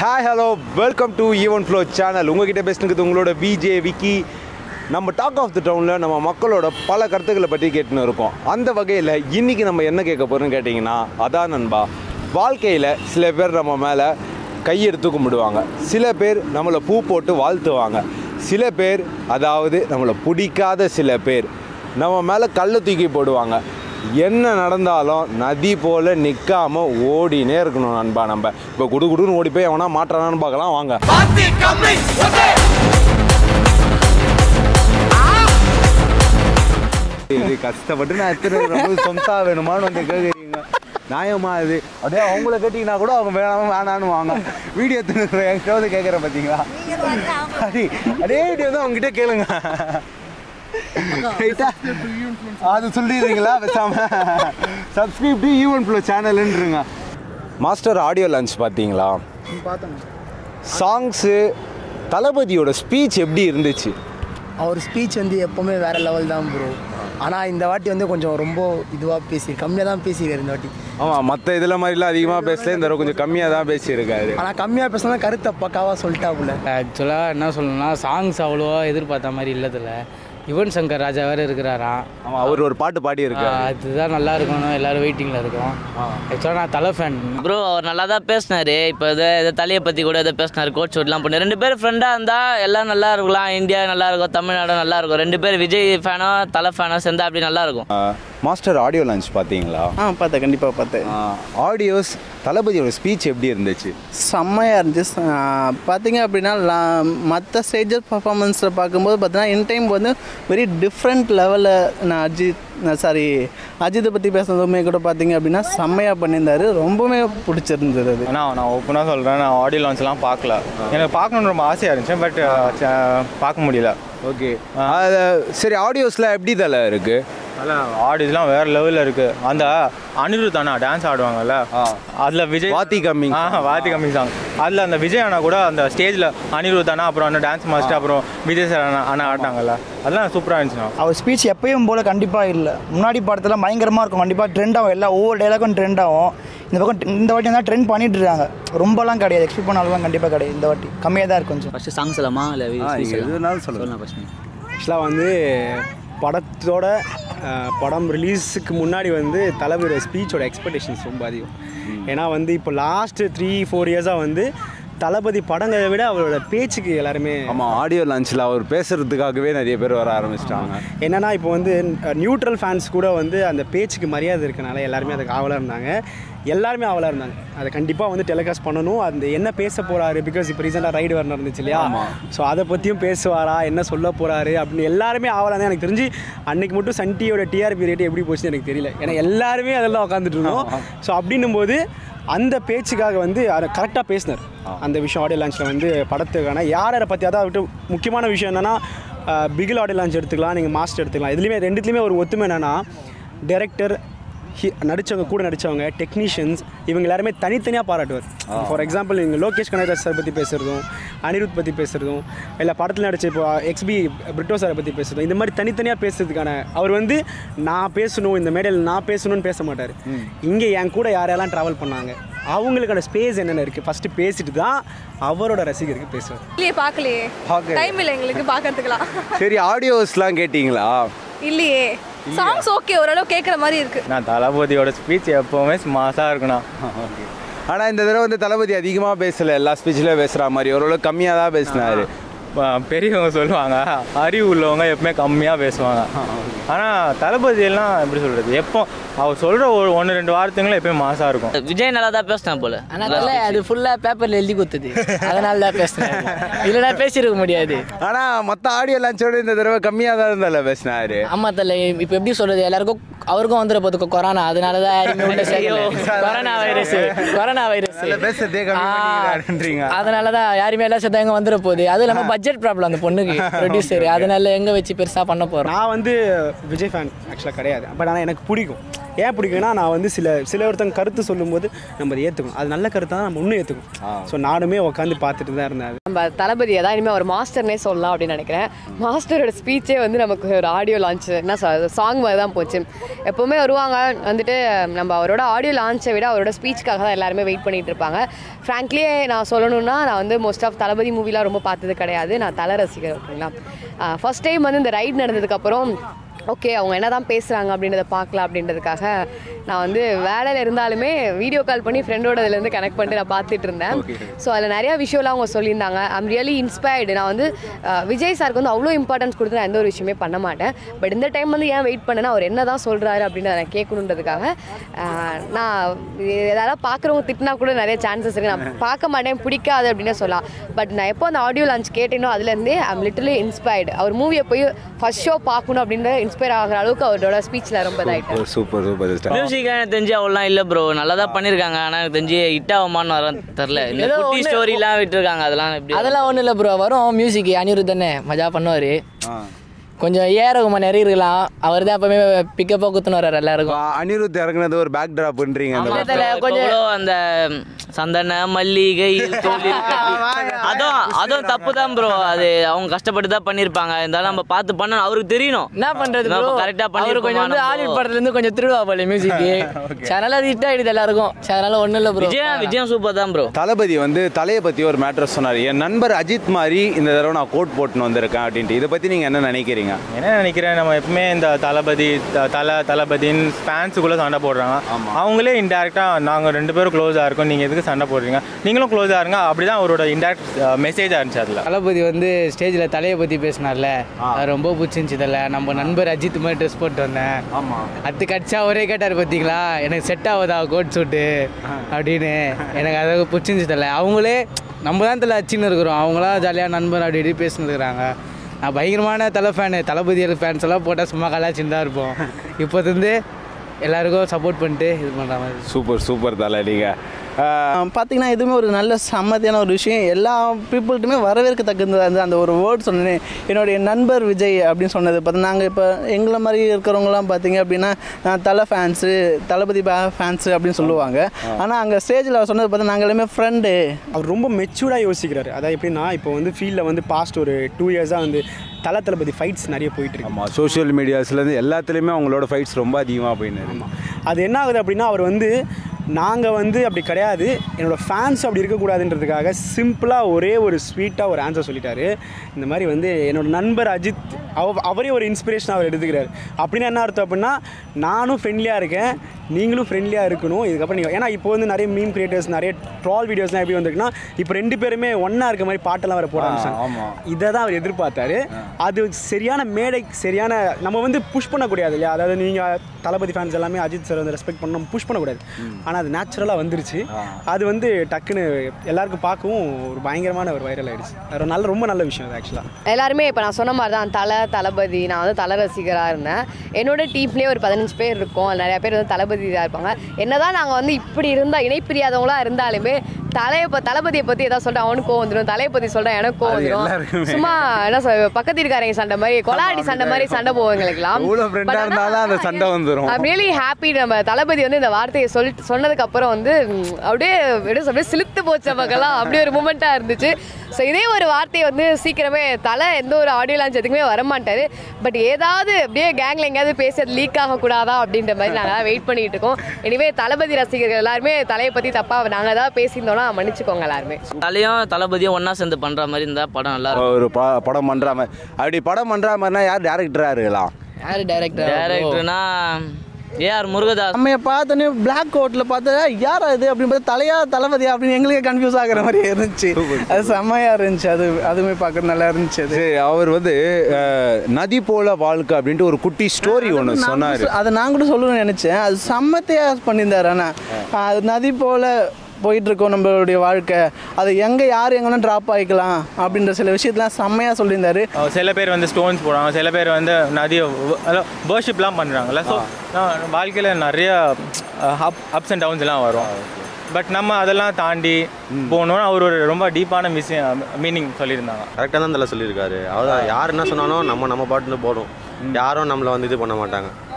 Hi hello welcome to even flow channel. உங்ககிட்ட பேசுனது உங்களோட விஜே விக்கி. நம்ம டாக் ஆஃப் தி டவுனில் நம்ம மக்களோட பல கருத்துக்களை பற்றி கேட்டுன்னு இருக்கோம். அந்த வகையில் இன்றைக்கி நம்ம என்ன கேட்க போகிறோம்னு கேட்டிங்கன்னா, அதான் நண்பா, வாழ்க்கையில் சில பேர் நம்ம மேலே கையெடுத்து கும்பிடுவாங்க, சில பேர் நம்மளை பூ போட்டு வாழ்த்துவாங்க, சில பேர் அதாவது நம்மளை பிடிக்காத சில பேர் நம்ம மேலே கல்லை தூக்கி போடுவாங்க. என்ன நடந்தாலும் நதி போல் நிற்காமல் ஓடினே இருக்கணும் நண்பா. நம்ம இப்போ குடுன்னு ஓடி போய் எவனா மாற்றானான்னு பார்க்கலாம் வாங்க. இது கஷ்டப்பட்டு நான் எத்தனை ரொம்ப சொந்தா வேணுமான்னு வந்து கேட்குறீங்க, நியாயமா? இது அப்படியே அவங்கள கேட்டிங்கன்னா கூட அவங்க வேணான்னு வாங்க. வீடியோ எடுத்துன்னு என்கிட்ட வந்து கேட்குறேன் பார்த்தீங்களா? அதே வீடியோ தான் அவங்ககிட்ட கேளுங்க. அது சொல்லிடுறீங்களா? பேசாம சப்ஸ்கிரைப் டு ஈவன் ஃப்ளோ சேனல்ன்றீங்க. மாஸ்டர் ஆடியோ லான்ச் பார்த்தீங்களா? பார்த்தேன். சாங்ஸு, தளபதியோட ஸ்பீச் எப்படி இருந்துச்சு? அவர் ஸ்பீச் வந்து எப்போவுமே வேறு லெவல் தான் ப்ரோ. ஆனால் இந்த வாட்டி வந்து கொஞ்சம் ரொம்ப இதுவாக கம்மியாக தான் பேசியிருக்காரு இந்த வாட்டி. ஆமாம், மற்ற இதில் மாதிரிலாம் அதிகமாக பேசல, இந்த கொஞ்சம் கம்மியாக தான் பேசியிருக்காரு. ஆனால் கம்மியாக பேசினா கருத்தை பக்காவாக சொல்லிட்டாப்புல. ஆக்சுவலாக என்ன சொல்லணும்னா, சாங்ஸ் அவ்வளோவா எதிர்பார்த்த மாதிரி இல்லதில்ல. யுவன் சங்கர் ராஜா வேறு இருக்கிறாராம். ஆமாம், அவர் ஒரு பாட்டு பாடி இருக்காரு. அதுதான் நல்லா இருக்கணும், எல்லோரும் வெயிட்டிங்கில் இருக்கோம். ஆக்சுவலாக நான் தலை ஃபேன் ப்ரோ. அவர் நல்லா தான் பேசினார். இப்போ இதை தலையை பற்றி கூட எதை பேசினார், கோச் ஓட்லாம் பண்ணி 2 பேர் ஃப்ரெண்டாக இருந்தால் எல்லாம் நல்லா இருக்கலாம். இந்தியா நல்லா இருக்கும், தமிழ்நாடு நல்லா இருக்கும். 2 பேர் விஜய் ஃபேனோ தலை ஃபேனோ சேர்ந்தா அப்படி நல்லா இருக்கும். மாஸ்டர் ஆடியோ லான்ச் பார்த்தீங்களா? பார்த்தேன், கண்டிப்பாக பார்த்தேன். ஆடியோஸ், தளபதியோட ஸ்பீச் எப்படி இருந்துச்சு? செம்மையாக இருந்துச்சு. பார்த்தீங்க அப்படின்னா மற்ற ஸ்டேஜஸ் பர்ஃபார்மன்ஸில் பார்க்கும்போது பார்த்தீங்கன்னா இன் டைம் வந்து வெரி டிஃப்ரெண்ட் லெவலில் நான் அஜித்தை பற்றி பேசுறதுமே கூட பார்த்தீங்க அப்படின்னா செம்மையாக பண்ணியிருந்தார். ரொம்பவே பிடிச்சிருந்தது அது. நான் ஓப்பனாக சொல்கிறேன், நான் ஆடியோ லான்ச்லாம் பார்க்கல. எனக்கு பார்க்கணுன்னு ரொம்ப ஆசையாக இருந்துச்சு, பட் பார்க்க முடியல. ஓகே, அது சரி. ஆடியோஸ்லாம் எப்படி தலை இருக்குது? அதெல்லாம் ஆடியோஸ்லாம் வேறு லெவலில் இருக்குது. அந்த அனிருத் அண்ணா டான்ஸ் ஆடுவாங்கல்ல, அதில் விஜய் வாத்தி கம்மிங் சாங், அதில் அந்த விஜய் அண்ணா கூட அந்த ஸ்டேஜில் அனிருத் அண்ணா அப்புறம் அந்த டான்ஸ் மாஸ்டர் அப்புறம் விஜய் சார் அண்ணா ஆடினாங்கல்ல, அதெல்லாம் சூப்பராக இருந்துச்சுண்ணா. அவர் ஸ்பீச் எப்பயும் போல் கண்டிப்பாக இல்லை. முன்னாடி படத்தில் பயங்கரமாக இருக்கும், கண்டிப்பாக ட்ரெண்ட் ஆகும், எல்லாம் ஒவ்வொரு டைலாக்கும் ட்ரெண்ட் ஆகும். இந்த வாட்டி தான் ட்ரெண்ட் பண்ணிட்டு இருக்காங்க. ரொம்பலாம் கிடையாது, எக்ஸ்பெக்ட் பண்ணாலும் கண்டிப்பாக கிடையாது. இந்த வாட்டி கம்மியாக தான் இருக்கும் கொஞ்சம். ஃபஸ்ட்டு சாங்ஸ் எல்லாமா இல்லை எதுனாலும் சொல்லலாம். ஃபஸ்ட்டு ஆக்சுவலாக வந்து படத்தோட படம் ரிலீஸுக்கு முன்னாடி வந்து தளபதியோட ஸ்பீச்சோட எக்ஸ்பெக்டேஷன்ஸ் ரொம்ப அதிகம். ஏன்னா வந்து இப்போ லாஸ்ட்டு 3-4 இயர்ஸாக வந்து தளபதி படங்களை விட அவரோட பேச்சுக்கு எல்லாருமே. ஆமாம், ஆடியோ லான்ச்சில் அவர் பேசுகிறதுக்காகவே நிறைய பேர் வர ஆரம்பிச்சிட்டாங்க. என்னென்னா இப்போ வந்து நியூட்ரல் ஃபேன்ஸ் கூட வந்து அந்த பேச்சுக்கு மரியாதை இருக்கனால எல்லாருமே அதுக்கு ஆவலாக இருந்தாங்க. எல்லாருமே ஆவலாக இருந்தாங்க அதை கண்டிப்பாக வந்து டெலிகாஸ்ட் பண்ணணும். அந்த என்ன பேச போகிறாரு, பிகாஸ் இப்போ ரீசெண்டாக ரைடு வர நடந்துச்சு இல்லையா? ஸோ அதை பற்றியும் பேசுவாரா, என்ன சொல்ல போகிறாரு அப்படின்னு எல்லாருமே ஆவலாக தான். எனக்கு தெரிஞ்சு அன்றைக்கி மட்டும் சன் டிவியோட டிஆர்பி ரேட்டு எப்படி போச்சுன்னு எனக்கு தெரியல. ஏன்னா எல்லாருமே அதெல்லாம் உட்காந்துட்டு இருந்தோம். ஸோ அப்படின்னும் போது அந்த பேச்சுக்காக வந்து அதை கரெக்டாக பேசினார். அந்த விஷயம் ஆடியோ லான்ச்சில் வந்து படத்துக்கான யாரை பற்றி, அதாவது முக்கியமான விஷயம் என்னென்னா, பிகில் ஆடியோ லான்ச் எடுத்துக்கலாம், நீங்கள் மாஸ்டர் எடுத்துக்கலாம். இதுலேயுமே ரெண்டுத்துலேயுமே ஒரு ஒத்துமை என்னென்னா, டைரக்டர், நடித்தவங்க, கூட நடித்தவங்க, டெக்னீஷியன்ஸ், இவங்க எல்லாருமே தனித்தனியாக பாராட்டுவார். ஃபார் எக்ஸாம்பிள் நீங்கள் லோகேஷ் கனகராஜ் சார் பற்றி பேசுகிறதும், அனிருத் பற்றி பேசுகிறதும், இல்லை படத்தில் நடித்த இப்போ எக்ஸ்பி பிரிட்டோ சாரை பற்றி பேசுகிறதும், இந்த மாதிரி தனித்தனியாக பேசுறதுக்கான அவர் வந்து நான் பேசணும், இந்த மேடையில் நான் பேசணும்னு பேச மாட்டார். இங்கே என் கூட யாரெல்லாம் ட்ராவல் பண்ணாங்க அவங்களுக்கான ஸ்பேஸ் என்னென்ன இருக்குது ஃபஸ்ட்டு பேசிட்டு தான் அவரோட ரசிகருக்கு பேசுவார். இல்லையே, பார்க்கலையே, டைம் இல்லை எங்களுக்கு பார்க்கறதுக்குலாம். சரி, ஆடியோஸ்லாம் கேட்டிங்களா? இல்லையே, சாங்ஸ் ஓகே, ஓரளவு கேட்குற மாதிரி இருக்குது. நான் தளபதியோட ஸ்பீச் எப்போவுமே மாசாக இருக்குண்ணா. ஓகே, ஆனால் இந்த தடவை வந்து தளபதி அதிகமாக பேசலை, எல்லா ஸ்பீச்சில் பேசுகிற மாதிரி ஓரளவு கம்மியாக தான் பேசினார். பெரியவங்க சொல்லுவாங்க, அறிவு உள்ளவங்க எப்பவுமே கம்மியாக பேசுவாங்க. ஆனால் தளபதியெல்லாம் எப்படி சொல்கிறது, எப்போ அவர் சொல்கிற 1-2 வார்த்தைங்களும் எப்பயும் மாசாக இருக்கும். விஜய் நல்லா தான் பேசினா போல. ஆனால் அது ஃபுல்லாக பேப்பரில் எழுதி கொடுத்தது, அதனால தான் பேசினேன். இல்லைனா பேசியிருக்க முடியாது. ஆனால் மற்ற ஆடியோ லான்ச்சோட இந்த தடவை கம்மியாக தான் இருந்தால பேசினாரு. ஆமாம் தலை, இப்போ எப்படி சொல்கிறது, எல்லாருக்கும் அவருக்கும் வந்துட போதுக்கு கொரோனா, அதனால தான் யாருமே உள்ள கொரோனா வைரஸ் அதனால தான் யாருமே எல்லாம் சேர்த்து எங்கே வந்துட போகுது. அது இல்லாமல் பட்ஜெட் ப்ராப்ளம் அந்த பொண்ணுக்கு, ப்ரொடியூசர், அதனால எங்கே வச்சு பெருசாக பண்ண போகிறோம். நான் வந்து விஜய் ஃபேன் ஆக்சுவலாக கிடையாது, பட் ஆனால் எனக்கு பிடிக்கும். ஏன் பிடிக்குன்னா நான் வந்து சில ஒருத்தங்க கருத்து சொல்லும்போது நம்ம அதை ஏற்றுக்கணும். அது நல்ல கருத்தாக தான் நம்ம இன்னும் ஏற்றுக்கணும். ஸோ நானுமே உட்காந்து பார்த்துட்டு தான் இருந்தேன். நம்ம தளபதியை தான் இனிமேல் ஒரு மாஸ்டர்னே சொல்லலாம் அப்படின்னு நினைக்கிறேன். மாஸ்டரோட ஸ்பீச்சே வந்து நமக்கு ஒரு ஆடியோ லான்ச் என்ன சாங் மாதிரி தான் போச்சு. எப்போவுமே வருவாங்க வந்துட்டு நம்ம அவரோட ஆடியோ லான்ச்சை விட அவரோட ஸ்பீச்சுக்காக தான் எல்லாருமே வெயிட் பண்ணிகிட்டு இருப்பாங்க. ஃப்ராங்க்லி நான் சொல்லணும்னா நான் வந்து மோஸ்ட் ஆஃப் தளபதி மூவிலாம் ரொம்ப பார்த்தது கிடையாது. நான் தலை ரசிகர். ஓகேங்களா, ஃபஸ்ட் டைம் வந்து இந்த ரைட் நடந்ததுக்கப்புறம் ஓகே அவங்க என்ன தான் பேசுகிறாங்க அப்படின்றத பார்க்கலாம் அப்படின்றதுக்காக நான் வந்து வேலையில் இருந்தாலுமே வீடியோ கால் பண்ணி ஃப்ரெண்டோட இதுலேருந்து கனெக்ட் பண்ணிட்டு நான் பார்த்துட்டு இருந்தேன். ஸோ அதில் நிறையா விஷயம்லாம் அவங்க சொல்லியிருந்தாங்க. I'm really inspired. நான் வந்து விஜய் சாருக்கு வந்து அவ்வளோ இம்பார்ட்டன்ஸ் கொடுத்து நான் எந்த ஒரு விஷயமே பண்ண மாட்டேன். பட் இந்த டைம் வந்து ஏன் வெயிட் பண்ணேன்னா அவர் என்ன தான் சொல்கிறாரு அப்படின்னு நான் கேட்கணுன்றதுக்காக நான் எதாவது பார்க்குறவங்க திட்டினா கூட நிறைய சான்சஸ் இருக்குது. நான் பார்க்க மாட்டேன், பிடிக்காது அப்படின்னு சொல்லலாம். பட் நான் எப்போ அந்த ஆடியோ லான்ச் கேட்டேனோ அதுலேருந்தே ஐம் லிட்டர்லி இன்ஸ்பயர்டு. அவர் மூவியை போய் ஃபர்ஸ்ட் ஷோ பார்க்கணும் அப்படின்ற இன்ஸ்பயர் ஆகிற அளவுக்கு அவரோட ஸ்பீச்சில் ரொம்ப இதாகிட்டு. Super super. மியூசிக் எனக்கு தெரிஞ்சு அவ்வளோலாம் இல்லை ப்ரோ, நல்லா தான் பண்ணியிருக்காங்க. ஆனால் எனக்கு தெரிஞ்சு ஹிட் ஆகுமான்னு வர தெரில. இந்த குட்டி ஸ்டோரிலாம் விட்டுருக்காங்க, அதெல்லாம் எப்படி? அதெல்லாம் ஒன்றும் இல்லை ப்ரோ, வரும் மியூசிக் அனிருத்தனே மஜா பண்ணுவார். கொஞ்சம் ஏறகுமா நிறைய இருக்கலாம். அவர் தான் எப்பவுமே பிக்கப்பாக குத்துன்னு வர்றாரு எல்லாருக்கும். அனிருத் இறங்குனது ஒரு பேக் ட்ராப் பண்றீங்க. கொஞ்சம் அந்த சந்தன மல்லிகை அதுவும் தப்பு தான் ப்ரோ. அது அவங்க கஷ்டப்பட்டு தான் பண்ணியிருப்பாங்க. இருந்தாலும் நம்ம பார்த்து பண்ணணும், அவருக்கு தெரியணும் என்ன பண்றது. கரெக்டாக பண்ணி கொஞ்சம் வந்து ஹாலிவுட் படத்துலேருந்து கொஞ்சம் திருவிழா போல மியூசிக். அதனால அது ஹிட் ஆகிடுது எல்லாருக்கும். அதனால ஒன்றும் இல்லை ப்ரோ. விஜயம் சூப்பர் தான் ப்ரோ. தளபதி வந்து தலையை பற்றி ஒரு மேட்டர் சொன்னார். என் நண்பர் அஜித் மாதிரி இந்த தடவை நான் கோட் போட்டுன்னு வந்திருக்கேன் அப்படின்ட்டு. இதை பற்றி நீங்கள் என்ன நினைக்கிறீங்க? என்ன நினைக்கிறேன், நம்ம எப்பவுமே இந்த தளபதின்னு ஃபேன்ஸுக்குள்ளே சண்டை போடுறாங்க. அவங்களே இன்டெரக்டாக நாங்கள் 2 பேரும் க்ளோஸாக இருக்கோம், நீங்கள் எதுக்கு சண்டை போடுறீங்க, நீங்களும் க்ளோஸாக இருங்க, அப்படி தான் அவரோட இன்டெரக்ட் மெசேஜாக இருந்துச்சு. அதில் தளபதி வந்து ஸ்டேஜில் தலையை பற்றி பேசினார்ல, அது ரொம்ப பிடிச்சிருந்துச்சு. இதில் நம்ம நண்பர் அஜித் மாதிரி ட்ரெஸ் போட்டு வந்தேன். அது கட்சா ஒரே கேட்டார் பார்த்தீங்களா, எனக்கு செட் ஆகுதா கோட் சூட்டு அப்படின்னு. எனக்கு அதை பிடிச்சிருந்துச்சு. தலை அவங்களே நம்ம தான் தலை அச்சின்னு இருக்கிறோம், அவங்களாம் ஜாலியாக நண்பர் அப்படி இப்படி பேசின்னு இருக்கிறாங்க. நான் பயங்கரமான தலை ஃபேனு. தளபதி ஃபேன்ஸ் எல்லாம் போட்டால் சும்மா கலாச்சின்னு தான் இருப்போம். இப்போது எல்லாருக்கும் சப்போர்ட் பண்ணிட்டு இது பண்ணுற மாதிரி. சூப்பர் தலை. நீங்கள் பார்த்தீங்கன்னா இதுவுமே ஒரு நல்ல சம்மதியான ஒரு விஷயம். எல்லா பீப்புள்கிட்டுமே வரவேற்கத்தக்கது அந்த ஒரு வேர்ட் சொன்னேன். என்னுடைய நண்பர் விஜய் அப்படின்னு சொன்னது பார்த்து நாங்கள் இப்போ எங்களை மாதிரி இருக்கிறவங்களாம் பார்த்தீங்க அப்படின்னா தலை ஃபேன்ஸு, தளபதி ஃபேன்ஸு அப்படின்னு சொல்லுவாங்க. ஆனால் அங்கே ஸ்டேஜில் அவர் சொன்னது பார்த்து நாங்கள் எல்லாமே ஃப்ரெண்டு. அவர் ரொம்ப மெச்சூர்டாக யோசிக்கிறாரு. அதாவது எப்படின்னா இப்போ வந்து ஃபீல்டில் வந்து பாஸ்ட் ஒரு 2 இயர்ஸாக வந்து தளபதி ஃபைட்ஸ் நிறைய போயிட்டுருக்கு. ஆமாம், சோஷியல் மீடியாஸ்லேருந்து எல்லாத்துலேயுமே அவங்களோட ஃபைட்ஸ் ரொம்ப அதிகமாக போயின்னு. ஆமாம், அது என்ன ஆகுது அப்படின்னா அவர் வந்து நாங்கள் வந்து அப்படி கிடையாது, என்னோடய ஃபேன்ஸ் அப்படி இருக்கக்கூடாதுன்றதுக்காக சிம்பிளாக ஒரே ஒரு ஸ்வீட்டாக ஒரு ஆன்சர் சொல்லிட்டாரு. இந்த மாதிரி வந்து என்னோடய நண்பர் அஜித் அவரே ஒரு இன்ஸ்பிரேஷன் அவர் எடுத்துக்கிறார். அப்படின்னா என்ன அர்த்தம் அப்படின்னா நானும் ஃப்ரெண்ட்லியாக இருக்கேன், நீங்களும் ஃப்ரெண்ட்லியாக இருக்கணும் இதுக்கப்புறம். நீங்கள் ஏன்னா இப்போ வந்து நிறைய மீம் கிரியேட்டர்ஸ், நிறைய ட்ரால் வீடியோஸ்லாம் எப்படி வந்துருக்குன்னா இப்போ 2 பேருமே ஒன்றா இருக்க மாதிரி பாட்டெல்லாம் வர போட ஆரம்பிச்சாங்க. இதை தான் அவர் எதிர்பார்த்தாரு. அது சரியான மேடை, சரியான நம்ம வந்து புஷ் பண்ணக்கூடாது இல்லையா. அதாவது நீங்கள் தளபதி ஃபேன்ஸ் எல்லாமே அஜித் சார் வந்து ரெஸ்பெக்ட் பண்ண புஷ் பண்ணக்கூடாது. ஆனால் அது நேச்சுரலாக வந்துருச்சு. அது வந்து டக்குன்னு எல்லாருக்கும் பார்க்கவும் ஒரு பயங்கரமான ஒரு வைரல் ஆகிடுச்சு. அது ரொம்ப நல்ல விஷயம் அது ஆக்சுவலாக. எல்லாருமே இப்போ நான் சொன்ன மாதிரி தான் தளபதி. நான் வந்து தலை ரசிகராக இருந்தேன். என்னோட டீம்லேயே ஒரு 15 பேர் இருக்கோம். நிறையா பேர் வந்து தளபதி தான் இருப்பாங்க. என்னதான் நாங்கள் வந்து இப்படி இருந்தால் இணைப்பிரியாதவங்களாக இருந்தாலுமே தளபதியை பற்றி எதாவது சொல்லிட்டு அவனுக்கு கோவம் வந்துடும், தலையை பற்றி சொல்கிறேன் எனக்கு கோவம் வந்துடும். சும்மா என்ன பக்கத்து இருக்காரங்க சண்டை மாதிரி, கொலாடி சண்டை மாதிரி சண்டை போவங்களுக்குலாம் ரியலி ஹாப்பி. நம்ம தளபதி வந்து இந்த வார்த்தையை சொன்னதுக்கு அப்புறம் வந்து அப்படியே சிலுத்து போச்சு நமக்கெல்லாம். அப்படி ஒரு மூமெண்ட்டாக இருந்துச்சு. ஸோ இதே ஒரு வார்த்தையை வந்து சீக்கிரமே தலை எந்த ஒரு ஆடியோ லான்ச் எதுக்குமே வரமாட்டார். பட் ஏதாவது அப்படியே கேங்கில் எங்கேயாவது பேசி அது லீக் ஆகக்கூடாதா அப்படின்ற மாதிரி நாங்கள் வெயிட் பண்ணிட்டு இருக்கோம். எனிவே தளபதி ரசிகர்கள் எல்லாருமே தலையை பற்றி தப்பாக நாங்கள் ஏதாவது பேசியிருந்தோம்னா மன்னிச்சுக்கோங்க எல்லாருமே. தளபதியும் ஒன்றா சேர்ந்து பண்ணுற மாதிரி இருந்தால் படம் நல்லா இருக்கும். ஒரு படம் பண்ணுற மாதிரி. அப்படி படம் பண்ணுற மாதிரினா யார் டேரக்டராக இருக்கலாம்? யார் டேரக்டர்னா ஏஆர் முருகதாஸ். நம்ம பார்த்தோன்னே பிளாக் கோட்டில் பார்த்தா யார் அது அப்படின்னு பார்த்தா தளபதியா அப்படின்னு எங்களுக்கே கன்ஃபியூஸ் ஆகிற மாதிரி இருந்துச்சு. அது செம்மையாக இருந்துச்சு. அதுவுமே பார்க்க நல்லா இருந்துச்சு. அது அவர் வந்து நதி போல வாழ்க்கை அப்படின்ட்டு ஒரு குட்டி ஸ்டோரி ஒன்று சொன்னார். அதை நான் கூட சொல்லணும்னு நினச்சேன். அது செம்மத்தையாக பண்ணியிருந்தார். ஆனால் அது நதி போல் போயிட்டுருக்கோம் நம்மளுடைய வாழ்க்கை, அது எங்கே யார் எங்கன்னா ட்ராப் ஆகிக்கலாம் அப்படின்ற சில விஷயத்தெலாம் செம்மையாக சொல்லியிருந்தார். சில பேர் வந்து ஸ்டோன்ஸ் போடுறாங்க, சில பேர் வந்து நதியை வர்ஷிப்லாம் பண்ணுறாங்கல்ல. ஸோ வாழ்க்கையில் நிறைய அப்ஸ் அண்ட் டவுன்ஸ் எல்லாம் வரும். பட் நம்ம அதெல்லாம் தாண்டி போகணும்னு அவர் ஒரு ரொம்ப டீப்பான மீனிங் சொல்லியிருந்தாங்க. கரெக்டாக தான் தலை சொல்லியிருக்காரு. அதான் யார் என்ன சொன்னாலும் நம்ம பாட்டுன்னு போடும், யாரும் நம்மளை வந்து இது பண்ண மாட்டாங்க.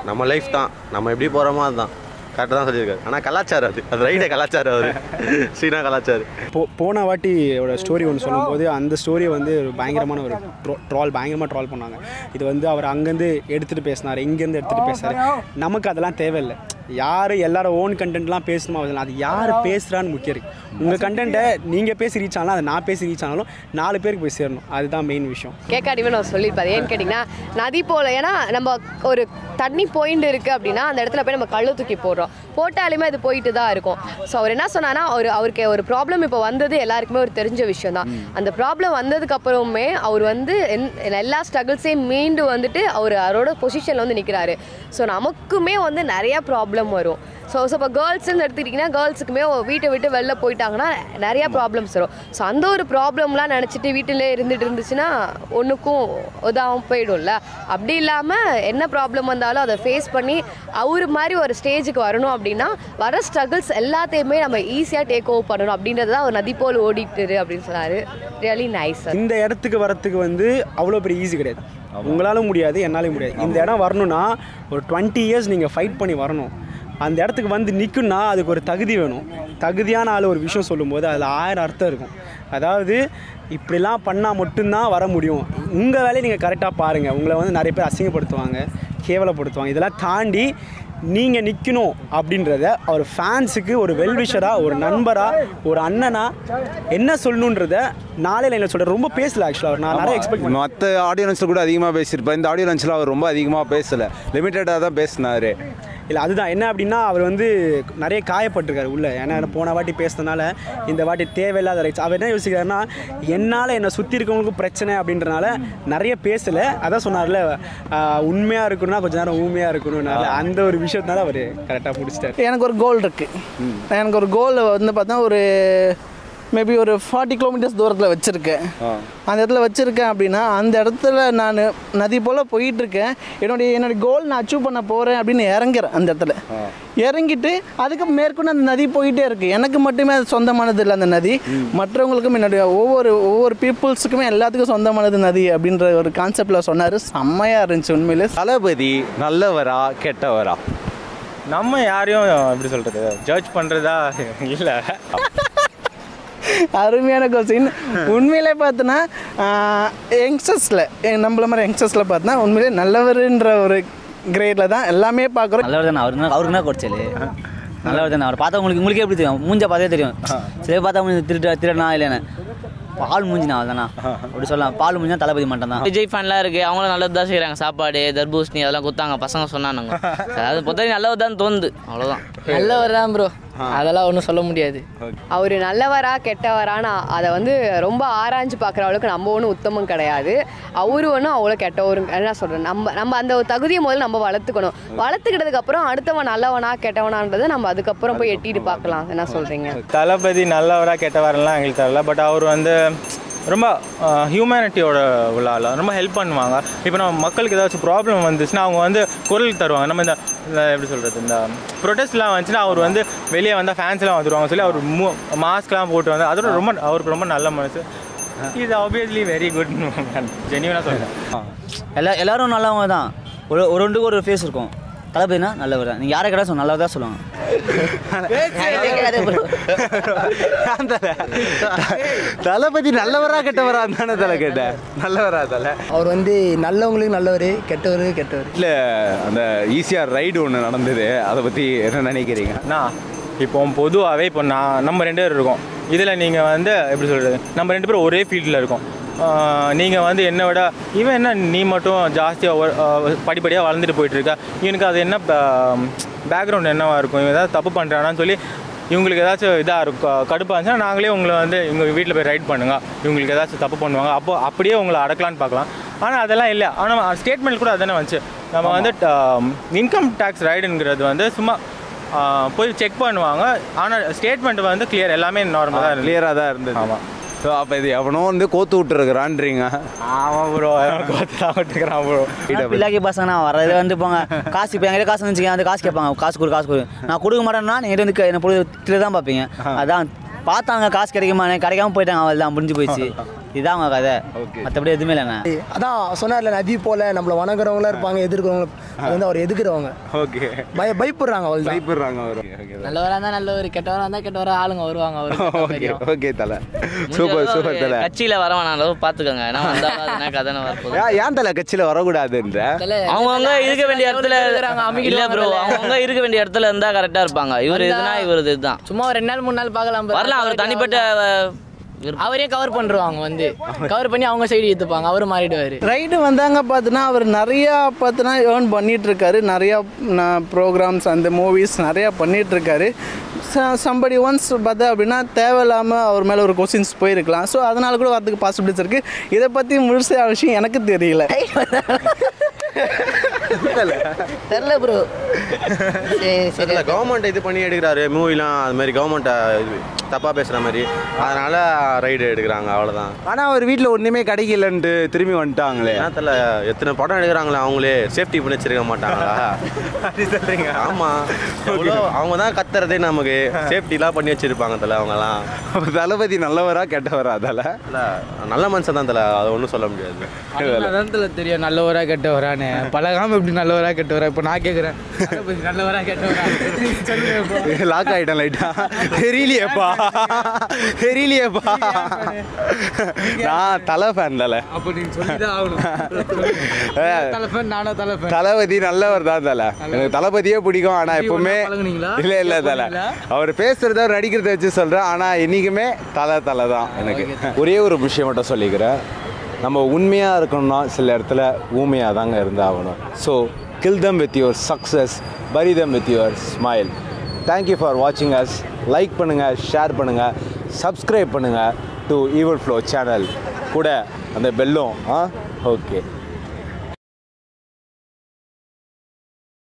நம்ம லைஃப் தான், நம்ம எப்படி போகிறோமோ அதுதான். கரெக்டாக தான் சொல்லியிருக்காரு. ஆனால் கலாச்சாரம் அது ரைட்டே கலாச்சாரம் அவர் சீனா கலாச்சாரம். போன வாட்டியோட ஸ்டோரி ஒன்று சொல்லும்போது அந்த ஸ்டோரியை வந்து ஒரு பயங்கரமான ஒரு பயங்கரமாக ட்ரால் பண்ணாங்க. இது வந்து அவர் அங்கேருந்து எடுத்துகிட்டு பேசினார், இங்கேருந்து எடுத்துகிட்டு பேசினார். நமக்கு அதெல்லாம் தேவையில்லை. யார் எல்லாரும் ஓன் கண்டென்ட்லாம் பேசணுமா அது யார் பேசுகிறான்னு முக்கியம் இருக்குது. உங்கள் கண்டென்ட்டை நீங்கள் பேசி ரீச் ஆனாலும் அதை நான் பேசி ரீச் ஆனாலும் 4 பேருக்கு போய் சேரணும். அதுதான் மெயின் விஷயம். கேட்காடிமே நான் சொல்லியிருப்பேன். ஏன்னு கேட்டிங்கன்னா நதி போல், ஏன்னா நம்ம ஒரு தண்ணி பாயிண்ட் இருக்குது அப்படின்னா அந்த இடத்துல போய் நம்ம கள்ள தூக்கி போட்டாலுமே அது போயிட்டு தான் இருக்கும். ஸோ அவர் என்ன சொன்னான்னா அவருக்கு ஒரு ப்ராப்ளம் இப்போ வந்தது எல்லாருக்குமே ஒரு தெரிஞ்ச விஷயம் தான். அந்த ப்ராப்ளம் வந்ததுக்கு அப்புறமே அவர் வந்து எல்லா ஸ்ட்ரகிள்ஸையும் மீண்டு வந்துட்டு அவரோட பொசிஷனில் வந்து நிற்கிறாரு. ஸோ நமக்குமே வந்து நிறையா ப்ராப்ளம் வரும். ஸோ இப்போ கேர்ள்ஸ்ன்னு எடுத்துக்கிட்டிங்கன்னா கேர்ள்ஸுக்குமே வீட்டை விட்டு வெளில போயிட்டாங்கன்னா நிறையா ப்ராப்ளம்ஸ் வரும். ஸோ அந்த ஒரு ப்ராப்ளம்லாம் நினச்சிட்டு வீட்டிலே இருந்துச்சுன்னா ஒன்றுக்கும் உதாவும் போயிடும்ல. அப்படி இல்லாமல் என்ன ப்ராப்ளம் வந்தாலும் அதை ஃபேஸ் பண்ணி அவர் மாதிரி ஒரு ஸ்டேஜுக்கு வரணும் அப்படின்னா வர ஸ்ட்ரகிள்ஸ் எல்லாத்தையுமே நம்ம ஈஸியாக டேக் ஓவர் பண்ணணும் அப்படின்றது தான் ஒரு நதி போல் ஓடிட்டு அப்படின்னு சொன்னார். Really nice. இந்த இடத்துக்கு வரத்துக்கு வந்து அவ்வளோ பெரிய ஈஸி கிடையாது. உங்களாலும் முடியாது, என்னாலும் முடியாது. இந்த இடம் வரணும்னா ஒரு 20 இயர்ஸ் நீங்கள் ஃபைட் பண்ணி வரணும். அந்த இடத்துக்கு வந்து நிற்குன்னா அதுக்கு ஒரு தகுதி வேணும். தகுதியான ஆள் ஒரு விஷயம் சொல்லும்போது அதில் 1000 அர்த்தம் இருக்கும். அதாவது இப்படிலாம் பண்ணால் மட்டும்தான் வர முடியும். உங்கள் வேலையை நீங்கள் கரெக்டாக பாருங்கள். உங்களை வந்து நிறைய பேர் அசிங்கப்படுத்துவாங்க, கேவலப்படுத்துவாங்க. இதெல்லாம் தாண்டி நீங்கள் நிற்கணும் அப்படின்றத அவர் ஃபேன்ஸுக்கு ஒரு வெல்விஷராக, ஒரு நண்பராக, ஒரு அண்ணனாக என்ன சொல்லணுன்றத நாளையில் என்ன சொல்கிறேன். ரொம்ப பேசல ஆக்சுவலாக அவர். நான் நிறைய எக்ஸ்பெக்ட் பண்ணேன். மற்ற ஆடியோ லான்ச்சில் கூட அதிகமாக பேசியிருப்பேன். இந்த ஆடியோ லான்ச்சில் அவர் ரொம்ப அதிகமாக பேசலை, லிமிட்டடாக தான் பேசினார். இல்லை அதுதான் என்ன அப்படின்னா அவர் வந்து நிறைய காயப்பட்டிருக்காரு உள்ள. ஏன்னா போன வாட்டி பேசுனதுனால இந்த வாட்டி தேவையில்லாத ரைட்ஸ். அவர் என்ன யோசிக்கிறாருன்னா என்னால் என்னை சுற்றி இருக்கவங்களுக்கும் பிரச்சனை அப்படின்றனால நிறைய பேசலை. அதான் சொன்னார்ல, உண்மையாக இருக்கணும்னா கொஞ்சம் நேரம் ஊமையாக இருக்கணும்னால அந்த ஒரு விஷயத்தினால அவர் கரெக்டாக முடிச்சிட்டார். எனக்கு ஒரு கோல் இருக்குது. எனக்கு ஒரு கோல் வந்து பார்த்தா ஒரு மேபி ஒரு 40 கிலோமீட்டர்ஸ் தூரத்தில் வச்சுருக்கேன். அந்த இடத்துல வச்சுருக்கேன் அப்படின்னா அந்த இடத்துல நான் நதி போல் போயிட்டுருக்கேன். என்னுடைய கோல் நான் அச்சீவ் பண்ண போகிறேன் அப்படின்னு இறங்குறேன். அந்த இடத்துல இறங்கிட்டு அதுக்கு மேற்கொண்டு அந்த நதி போயிட்டே இருக்குது. எனக்கு மட்டுமே அது சொந்தமானது இல்லை அந்த நதி. மற்றவங்களுக்கும் என்னுடைய ஒவ்வொரு பீப்புள்ஸுக்குமே எல்லாத்துக்கும் சொந்தமானது நதி அப்படின்ற ஒரு கான்செப்டில் சொன்னார். செம்மையாக இருந்துச்சு உண்மையிலே. தளபதி நல்லவரா கெட்டவரா? நம்ம யாரையும் எப்படி சொல்கிறது ஜட்ஜ் பண்ணுறதா இல்லை. அருமையான கொஸ்டின். உண்மையிலே பார்த்தோன்னா யங்ஸ்டர்ஸில் நம்மள மாதிரி யங்ஸ்டர்ஸில் பார்த்தோன்னா உண்மையிலே நல்லவருன்ற ஒரு கிரேடில் தான் எல்லாமே பார்க்குறோம். நல்லவர் தானே அவருக்கு என்ன குறைச்சல்? நல்லவர் தானே. அவர் பார்த்தா உங்களுக்கே எப்படி தெரியும்? மூஞ்ச பார்த்தே தெரியும். சில பார்த்தா திருடனா இல்லைன்னு பால் மூஞ்சினா தானா அப்படி சொல்லலாம். பால் மூஞ்சினா தளபதி மட்டும் தான். விஜய் ஃபேன்லாம் இருக்குது, அவங்களும் நல்லது தான் செய்கிறாங்க. சாப்பாடு, தர்பூசணி அதெல்லாம் கொடுத்தாங்க பசங்க சொன்னாங்க. அதாவது பொறுத்த நல்லவர் தான் தோணுது, அவ்வளோதான். நல்லவர் தான் ப்ரோ, அதெல்லாம் ஒன்றும் சொல்ல முடியாது. அவர் நல்லவரா கெட்டவரானா அதை வந்து ரொம்ப ஆராய்ஞ்சு பார்க்குற அளவுக்கு நம்ம ஒன்றும் உத்தமம் கிடையாது. அவரு ஒன்றும் அவ்வளோ கெட்டவரும் என்ன சொல்கிறேன். நம்ம அந்த ஒரு தகுதியை முதல்ல நம்ம வளர்த்துக்கணும். வளர்த்துக்கிட்டதுக்கு அப்புறம் அடுத்தவன் நல்லவனா கெட்டவனான்றதை நம்ம அதுக்கப்புறம் போய் எட்டிட்டு பார்க்கலாம். என்ன சொல்கிறீங்க? தளபதி நல்லவரா கெட்டவரெல்லாம் எங்களுக்கு தெரியல. பட் அவர் வந்து ரொம்ப ஹியூமனிட்டியோட உள்ளால ரொம்ப ஹெல்ப் பண்ணுவாங்க. இப்போ நம்ம மக்களுக்கு ஏதாச்சும் ப்ராப்ளம் வந்துச்சுன்னா அவங்க வந்து குரல் தருவாங்க. நம்ம இந்த எப்படி சொல்கிறது, இந்த ப்ரொடெஸ்ட்லாம் வந்துச்சுன்னா அவர் வந்து வெளியே வந்தால் ஃபேன்ஸ்லாம் வந்துடுவாங்க சொல்லி அவர் மாஸ்க்லாம் போட்டு வந்து அதோட ரொம்ப அவருக்கு ரொம்ப நல்ல மனசு. இது ஆப்வியஸ்லி வெரி குட், ஜென்யூனாக சொல்கிறேன். எல்லாரும் நல்லவங்க தான். ஒரு ரெண்டுக்கு ஒரு ஃபேஸ் இருக்கும். தளபதினா நல்லவர் தான். நீங்கள் யாரை கேட்டால் நல்லவர் தான் சொல்லுவாங்க. தளபதி நல்லவரா கெட்டவரா தானே தலை கேட்டேன். நல்லவரா தலை? அவர் வந்து நல்லவங்களுக்கு நல்லவர், கெட்டவருக்கு கெட்டவர். இல்லை, அந்த ஈஸியாக ரைடு ஒன்று நடந்தது, அதை பற்றி என்ன நினைக்கிறீங்க? இப்போ பொதுவாகவே இப்போ நம்ம 2 பேர் இருக்கோம். இதில் நீங்கள் வந்து எப்படி சொல்கிறது, நம்ம 2 பேரும் ஒரே ஃபீல்டில் இருக்கோம். நீங்கள் வந்து என்னை விட இவன் என்ன நீ மட்டும் ஜாஸ்தியாக படிப்படியாக வளர்ந்துட்டு போயிட்டுருக்க, இவனுக்கு அது என்ன பேக்ரவுண்ட் என்னவாக இருக்கும், இவன் ஏதாவது தப்பு பண்ணுறானான்னு சொல்லி இவங்களுக்கு ஏதாச்சும் இதாக இருக்கும் கடுப்பாக இருந்துச்சுன்னா நாங்களே உங்களை வந்து எங்கள் வீட்டில் போய் ரைட் பண்ணுங்க, இவங்களுக்கு ஏதாச்சும் தப்பு பண்ணுவாங்க, அப்படியே உங்களை அடக்கலான்னு பார்க்கலாம். ஆனால் அதெல்லாம் இல்லை. ஆனால் ஸ்டேட்மெண்ட் கூட அதுதானே வந்துச்சு. நம்ம வந்து இன்கம் டேக்ஸ் ரைடுங்கிறது வந்து சும்மா போய் செக் பண்ணுவாங்க. ஆனால் ஸ்டேட்மெண்ட் வந்து கிளியர், எல்லாமே நார்மலாக கிளியராக தான் இருந்தது. ஆமாம். ஸோ அப்போ இது எவனோ வந்து கோத்து விட்டுருக்குறான்றீங்க? ஆமாம் ப்ரோ, கோத்து தான் விட்டுருக்குறான் ப்ரோ. பிள்ளைக்கு பசங்க வரது வந்து போங்க காசு. இப்போ என்கிட்ட காசு வந்துச்சுங்க, அந்த காசு கேட்பாங்க, காசு கொடு. நான் கொடுக்க மாட்டேன்னா நீங்கள் வந்து என்ன பொழுது தான் பார்ப்பீங்க. அதான் பார்த்தாங்க காசு கிடைக்காம போயிட்டாங்க, அவள் தான் முடிஞ்சு போயிடுச்சு. இதுதான் அவங்க கதை. மற்றபடி எதுவுமே இல்லைண்ணா. அதான் சொன்னார்ல, நதி போல நம்மளை வணங்குறவங்களா இருப்பாங்க, எதிர்க்கிறவங்க அது வந்து அவர் எதுக்குறவங்க. ஓகே, பயப்படுறாங்க, அவர் பயப்படுறாங்க. அவர் நல்லவராக இருந்தால் நல்லவர், கெட்டவராக இருந்தால் கெட்டவராக ஆளுங்க வருவாங்க. Okay okay Thala, super super Thala. கட்சியில் வரவேணாலும் பார்த்துக்கோங்க. நான் வந்தால் கதை வரப்போகுது. ஏன் தலை கட்சியில் வரக்கூடாதுன்ற? அவங்கவுங்க இருக்க வேண்டிய இடத்துல இல்லை ப்ரோ, அவங்கவுங்க இருக்க வேண்டிய இடத்துல இருந்தால் கரெக்டாக இருப்பாங்க. இவர் இதுனா இவர் இதுதான். சும்மா ஒரு 2 நாள் 3 நாள் பார்க்கலாம் வரலாம். அவர் தனிப்பட்ட அவரே கவர் பண்ணுறாங்க, வந்து கவர் பண்ணி அவங்க சைடு ஏற்றுப்பாங்க, அவரும் மாறிடுவார். ரைடு வந்தாங்க பார்த்தினா அவர் நிறையா பார்த்தினா ஏர்ன் பண்ணிகிட்ருக்காரு. நிறையா ப்ரோக்ராம்ஸ் அந்த மூவிஸ் நிறையா பண்ணிகிட்ருக்காரு. சம்படி ஒன்ஸ் பார்த்தா அப்படின்னா தேவையில்லாமல் அவர் மேலே ஒரு கொஸ்டின்ஸ் போயிருக்கலாம். ஸோ அதனால கூட வரதுக்கு பாசிபிலிட்டிஸ் இருக்குது. இதை பற்றி முழுசா விஷயம் எனக்கு தெரியல. தெரியல ப்ரோ. சரி, கவர்மெண்ட் இது பண்ணி எடுக்கிறாரு மூவிலாம், அது மாதிரி கவர்மெண்ட்டை தப்பாக பேசுகிற மாதிரி, அதனால் ரைடு எடுக்கிறாங்க, அவ்வளோதான். ஆனால் அவர் வீட்டில் ஒன்றுமே கிடைக்கலன்ட்டு திரும்பி வந்துட்டாங்களே. தெரியல, எத்தனை படம் எடுக்கிறாங்களே, அவங்களே சேஃப்டி பண்ணி வச்சிருக்க மாட்டாங்களா? அப்படி சொல்கிறீங்க? ஆமாம், எவ்வளோ அவங்க தான் கத்துறதே நமக்கு சேஃப்டிலாம் பண்ணி வச்சுருப்பாங்க தலை. அவங்கலாம் தளபதி நல்லவரா கெட்டவரா? அதில் இல்லை, நல்ல மனுஷன் தான் தலை, அதை ஒன்றும் சொல்ல முடியாது. அதான் தெரியும் நல்லவரா கெட்டவரான்னு. பழகாமல் எப்படி நல்லவரா கெட்டவரா? இப்போ நான் கேட்குறேன், நல்லவரா கெட்டவரா? லாக் ஆகிட்டேன் லைட்டா. தெரியலையேப்பா, தெரியலையேப்பா. நான் தலை ஃபேன் தலை. அப்போ நீங்கள் சொல்லிதான் ஆகணும். தலை ஃபேன், நானும் தலை ஃபேன். தளபதி நல்லவர் தான் தலை, எனக்கு தளபதியே பிடிக்கும். ஆனால் எப்பவுமே இல்லை இல்லை தலை, அவர் பேசுறத நடிக்கிறத வச்சு சொல்கிறேன். ஆனால் என்றைக்குமே தலை தான் எனக்கு. ஒரே ஒரு விஷயம் மட்டும் சொல்லிக்கிறேன், நம்ம உண்மையாக இருக்கணும்னா சில இடத்துல ஊமையாக தாங்க இருந்தாகணும். So kill them with your success, bury them with your smile. Thank you for watching us. Like பண்ணுங்கள், ஷேர் பண்ணுங்கள், சப்ஸ்கிரைப் பண்ணுங்கள் டு ஈவன் ஃப்ளோ சேனல். கூட அந்த பெல்லும் ஓகே.